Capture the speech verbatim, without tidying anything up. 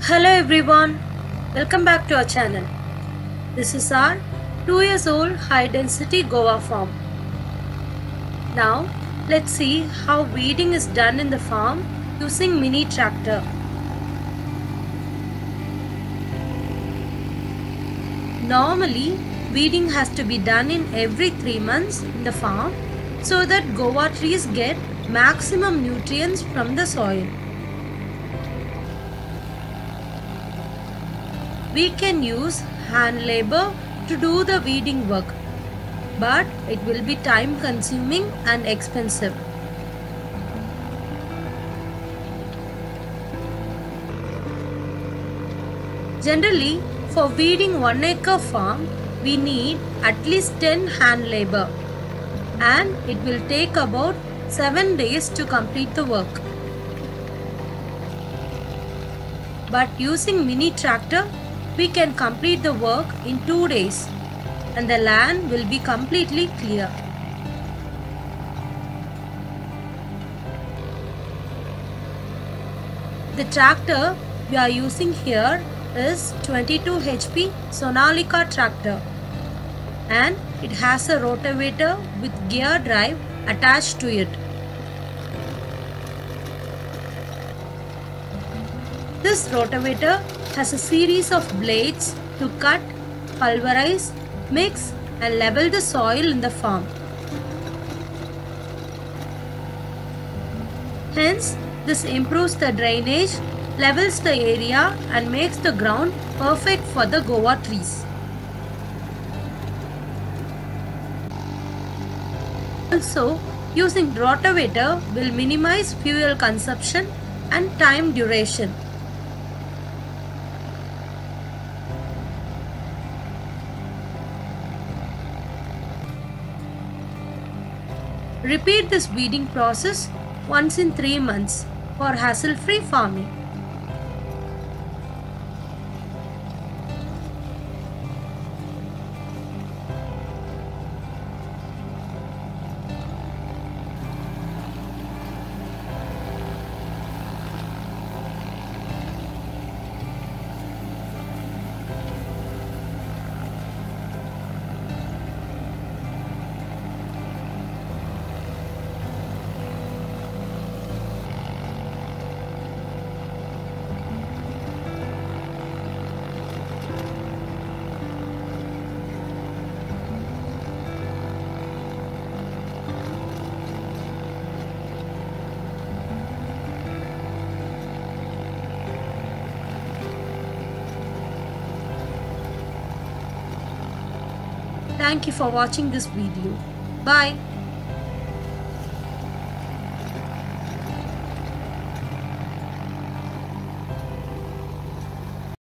Hello everyone, welcome back to our channel. This is our two years old high density guava farm. Now let's see how weeding is done in the farm using mini tractor. Normally weeding has to be done in every three months in the farm so that guava trees get maximum nutrients from the soil. We can use hand labor to do the weeding work, but it will be time consuming and expensive. Generally, for weeding one acre farm, we need at least ten hand labor, and it will take about seven days to complete the work. But using mini tractor, we can complete the work in two days and the land will be completely clear. The tractor we are using here is twenty-two H P Sonalika tractor and it has a rotavator with gear drive attached to it. This rotavator has a series of blades to cut, pulverize, mix and level the soil in the farm. Hence, this improves the drainage, levels the area and makes the ground perfect for the guava trees. Also, using rotavator will minimize fuel consumption and time duration. Repeat this weeding process once in three months for hassle-free farming. Thank you for watching this video. Bye.